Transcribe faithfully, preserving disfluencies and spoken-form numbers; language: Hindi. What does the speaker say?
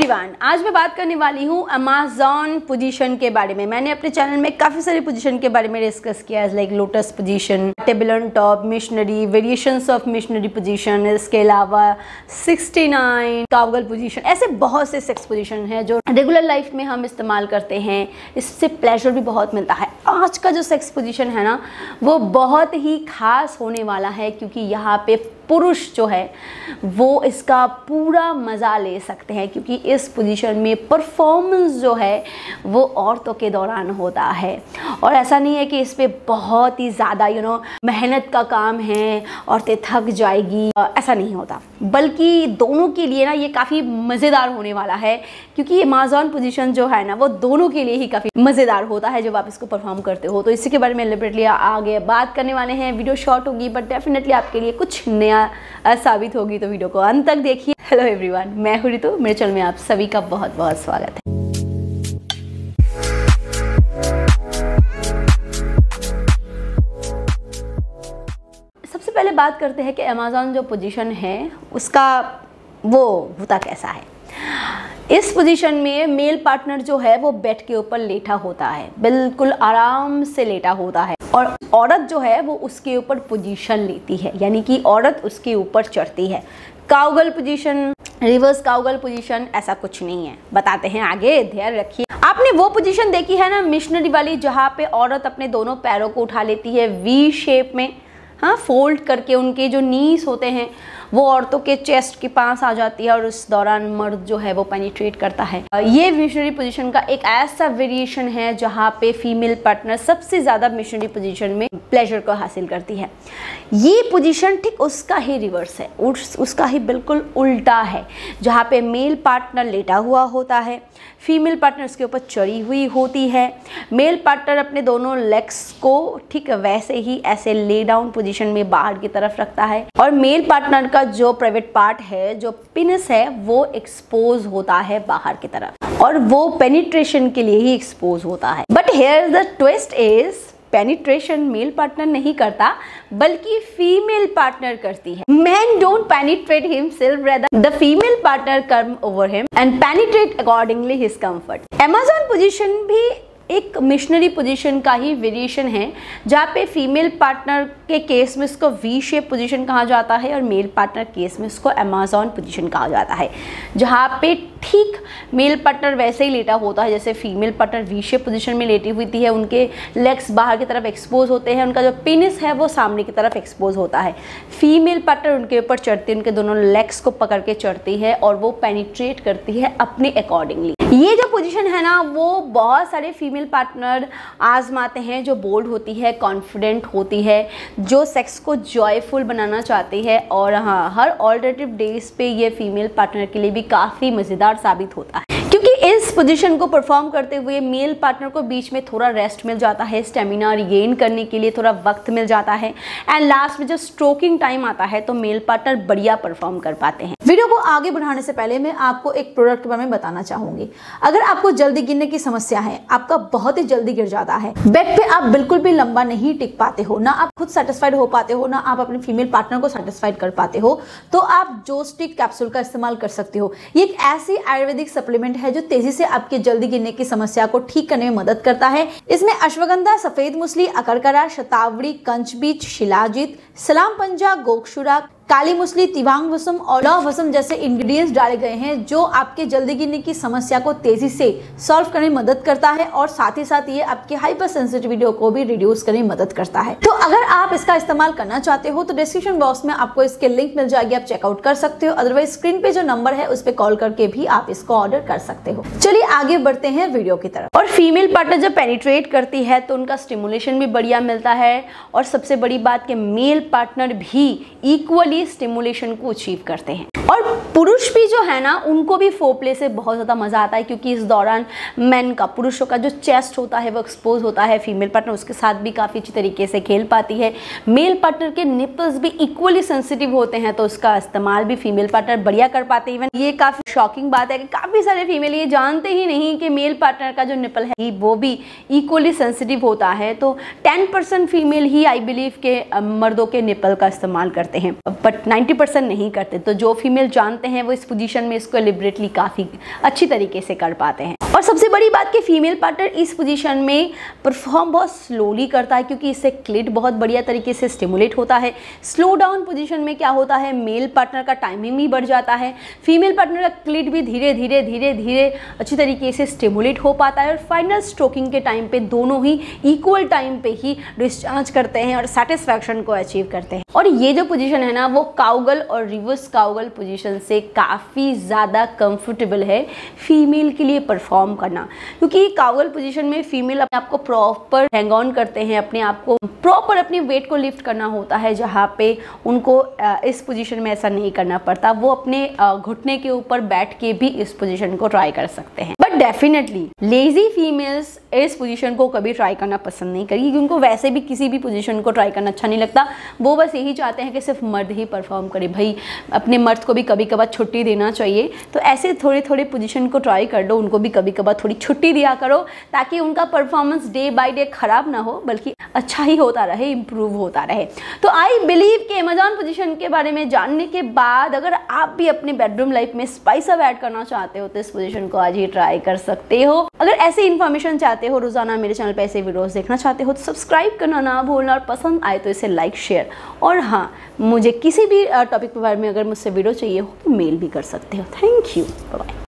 एवरीवन, आज मैं बात करने वाली हूँ अमेज़न पोजीशन के बारे में। मैंने अपने चैनल में काफ़ी सारी पोजीशन के बारे में डिस्कस किया है, like lotus position, table on top, missionary, variations of missionary position, इसके अलावा सिक्सटी नाइन काउगल पोजीशन। ऐसे बहुत से सेक्स पोजीशन हैं जो रेगुलर लाइफ में हम इस्तेमाल करते हैं, इससे प्लेजर भी बहुत मिलता है। आज का जो सेक्स पोजीशन है ना, वो बहुत ही खास होने वाला है, क्योंकि यहाँ पे पुरुष जो है वो इसका पूरा मज़ा ले सकते हैं, क्योंकि इस पोजीशन में परफॉर्मेंस जो है वो औरतों के दौरान होता है। और ऐसा नहीं है कि इस पे बहुत ही ज़्यादा यू नो मेहनत का काम है, औरतें थक जाएगी, ऐसा नहीं होता, बल्कि दोनों के लिए ना ये काफ़ी मज़ेदार होने वाला है, क्योंकि अमेज़न पोजीशन जो है ना वो दोनों के लिए ही काफ़ी मज़ेदार होता है जब आप इसको परफॉर्म करते हो। तो इसी के बारे में लिबरेटली आगे बात करने वाले हैं। वीडियो शॉर्ट होगी बट डेफिनेटली आपके लिए कुछ नया साबित होगी, तो वीडियो को अंत तक देखिए। हेलो एवरीवन, मैं हूँ रितु, मेरे चैनल में आप सभी का बहुत बहुत स्वागत है। सबसे पहले बात करते हैं कि अमेज़न जो पोजीशन है उसका वो होता कैसा है। इस पोजीशन में मेल पार्टनर जो है वो बेड के ऊपर लेटा होता है, बिल्कुल आराम से लेटा होता है, और औरत जो है वो उसके ऊपर पोजीशन लेती है, यानी कि औरत उसके ऊपर चढ़ती है। Cowgirl position, reverse cowgirl position, ऐसा कुछ नहीं है, बताते हैं आगे, ध्यान रखिए। आपने वो पोजीशन देखी है ना मिशनरी वाली, जहाँ पे औरत अपने दोनों पैरों को उठा लेती है वी शेप में, हाँ, फोल्ड करके उनके जो नीज होते हैं वो औरतों के चेस्ट के पास आ जाती है, और उस दौरान मर्द जो है वो पेनिट्रेट करता है। ये मिशनरी पोजीशन का एक ऐसा वेरिएशन है जहाँ पे फीमेल पार्टनर सबसे ज़्यादा मिशनरी पोजीशन में प्लेजर को हासिल करती है। ये पोजीशन ठीक उसका ही रिवर्स है, उस, उसका ही बिल्कुल उल्टा है, जहाँ पे मेल पार्टनर लेटा हुआ होता है, फीमेल पार्टनर उसके ऊपर चढ़ी हुई होती है। मेल पार्टनर अपने दोनों लेग्स को ठीक वैसे ही ऐसे ले डाउन पोजीशन में बाहर की तरफ रखता है, और मेल पार्टनर का जो प्राइवेट पार्ट है, जो पेनिस है, वो एक्सपोज होता है बाहर की तरफ, और वो पेनिट्रेशन के लिए ही एक्सपोज होता है। But here the twist is, penetration male partner नहीं करता बल्कि फीमेल पार्टनर करती है। Man don't penetrate himself, rather the female partner come over him and penetrate accordingly his comfort. Amazon position भी एक मिशनरी पोजीशन का ही वेरिएशन है, जहाँ पे फीमेल पार्टनर के केस में इसको वी शेप पोजीशन कहा जाता है, और मेल पार्टनर केस में इसको अमेज़न पोजीशन कहा जाता है, जहाँ पे ठीक मेल पार्टनर वैसे ही लेटा होता है जैसे female partner V shape position में लेटी हुई है। उनके लेग्स बाहर की तरफ एक्सपोज होते हैं, उनका जो पेनिस है वो सामने की तरफ एक्सपोज होता है। फीमेल पार्टनर उनके ऊपर चढ़ती है, उनके दोनों लेग्स को पकड़ के चढ़ती है, और वो पेनिट्रेट करती है अपने अकॉर्डिंगली। ये जो पोजीशन है ना, वो बहुत सारे फीमेल पार्टनर आजमाते हैं, जो बोल्ड होती है, कॉन्फिडेंट होती है, जो सेक्स को जॉयफुल बनाना चाहती है, और हाँ, हर ऑल्टरनेटिव डेज पे ये फीमेल पार्टनर के लिए भी काफ़ी मज़ेदार साबित होता है, क्योंकि इस पोजीशन को परफॉर्म करते हुए मेल पार्टनर को बीच में थोड़ा रेस्ट मिल जाता है, स्टेमिना रिगेन करने के लिए थोड़ा वक्त मिल जाता है, एंड लास्ट में जब स्ट्रोकिंग टाइम आता है तो मेल पार्टनर बढ़िया परफॉर्म कर पाते हैं। वीडियो को आगे बढ़ाने से पहले मैं आपको एक प्रोडक्ट के बारे में बताना चाहूंगी। अगर आपको जल्दी गिरने की समस्या है, आपका बहुत ही जल्दी गिर जाता है, बेड पे आप बिल्कुल भी लंबा नहीं टिक पाते हो, ना आप खुद सेटिस्फाइड हो पाते हो, ना आप अपने फीमेल पार्टनर को सेटिस्फाइड कर पाते हो, तो आप जोस्टिक कैप्सूल का इस्तेमाल कर सकते हो। ये एक ऐसी आयुर्वेदिक सप्लीमेंट है जो तेजी से आपके जल्दी गिरने की समस्या को ठीक करने में मदद करता है। इसमें अश्वगंधा, सफेद मुसली, अकरकरा, शतावरी, कंचबीज, शिलाजीत, सलाम पंजा, गोक्षुरा, काली मुसली, तिवांग वसम और लौह वसम जैसे इंग्रेडिएंट्स डाले गए हैं, जो आपके जल्दी गिरने की समस्या को तेजी से सॉल्व करने में मदद करता है, और साथ ही साथ ये आपके हाइपर सेंसिटिविटी को भी रिड्यूस करने में मदद करता है। तो अगर आप इसका इस्तेमाल करना चाहते हो तो डिस्क्रिप्शन बॉक्स में आपको इसके लिंक मिल जाएगी, आप चेकआउट कर सकते हो। अदरवाइज स्क्रीन पे जो नंबर है उस पर कॉल करके भी आप इसको ऑर्डर कर सकते हो। चलिए आगे बढ़ते हैं वीडियो की तरफ। और फीमेल पार्टनर जब पेनिट्रेट करती है तो उनका स्टिमुलेशन भी बढ़िया मिलता है, और सबसे बड़ी बात कि मेल पार्टनर भी इक्वली स्टिमुलेशन को अचीव करते हैं, और पुरुष भी जो है ना, उनको भी फोरप्ले से बहुत ज़्यादा मज़ा आता है, क्योंकि इस दौरान मैन का, पुरुषों का जो चेस्ट होता है वो एक्सपोज होता है, फीमेल पार्टनर उसके साथ भी काफ़ी अच्छी तरीके से खेल पाती है। मेल पार्टनर के निपल्स भी इक्वली सेंसिटिव होते हैं, तो उसका इस्तेमाल भी फीमेल पार्टनर बढ़िया कर पाते हैं। इवन ये काफ़ी शॉकिंग बात है कि काफ़ी सारे फीमेल ये जानते ही नहीं कि मेल पार्टनर का जो निपल है वो भी इक्वली सेंसिटिव होता है। तो टेन परसेंट फीमेल ही आई बिलीव के मर्दों के निपल का इस्तेमाल करते हैं। बट नाइन्टी परसेंट नहीं करते। तो जो फीमेल जानते हैं वो इस पोजीशन में इसको लिबरेटली काफ़ी अच्छी तरीके से कर पाते हैं। और सबसे बड़ी बात कि फीमेल पार्टनर इस पोजीशन में परफॉर्म बहुत स्लोली करता है, क्योंकि इससे क्लिट बहुत बढ़िया तरीके से स्टिमुलेट होता है। स्लो डाउन पोजीशन में क्या होता है, मेल पार्टनर का टाइमिंग भी बढ़ जाता है, फीमेल पार्टनर का क्लिट भी धीरे धीरे धीरे धीरे अच्छी तरीके से स्टिमुलेट हो पाता है, और फाइनल स्ट्रोकिंग के टाइम पे दोनों ही इक्वल टाइम पे ही डिस्चार्ज करते हैं और सेटिस्फैक्शन को अचीव करते हैं। और ये जो पोजीशन है ना, वो काउगल और रिवर्स काउगल पोजीशन से काफ़ी ज़्यादा कंफर्टेबल है फीमेल के लिए परफॉर्म करना, क्योंकि काउगल पोजीशन में फीमेल अपने आप को प्रॉपर हैंग ऑन करते हैं, अपने आप को प्रॉपर अपनी वेट को लिफ्ट करना होता है, जहाँ पे उनको इस पोजीशन में ऐसा नहीं करना पड़ता। वो अपने घुटने के ऊपर बैठ के भी इस पोजीशन को ट्राई कर सकते हैं। बट डेफिनेटली लेजी फीमेल्स इस पोजीशन को कभी ट्राई करना पसंद नहीं करेगी, क्योंकि उनको वैसे भी किसी भी पोजीशन को ट्राई करना अच्छा नहीं लगता। वो बस यही चाहते हैं कि सिर्फ मर्द ही परफॉर्म करे। भाई अपने मर्द को भी कभी कभार छुट्टी देना चाहिए, तो ऐसे थोड़े थोड़े पोजीशन को ट्राई कर लो, उनको भी कभी कभार थोड़ी छुट्टी दिया करो, ताकि उनका परफॉर्मेंस डे बाय डे खराब ना हो, बल्कि अच्छा ही होता रहे, इंप्रूव होता रहे। तो आई बिलीव कि अमेजॉन पोजीशन के बारे में जानने के बाद अगर आप भी अपने बेडरूम लाइफ में स्पाइस अप ऐड करना चाहते हो तो इस पोजीशन को आज ही ट्राई कर सकते हो। अगर ऐसे इन्फॉर्मेशन चाहते हो, रोजाना मेरे चैनल पे ऐसे वीडियोस देखना चाहते हो, तो सब्सक्राइब करना ना भूलना, और पसंद आए तो इसे लाइक शेयर, और हाँ, मुझे किसी भी टॉपिक के बारे में अगर मुझसे वीडियो चाहिए हो तो मेल भी कर सकते हो। Thank you, bye.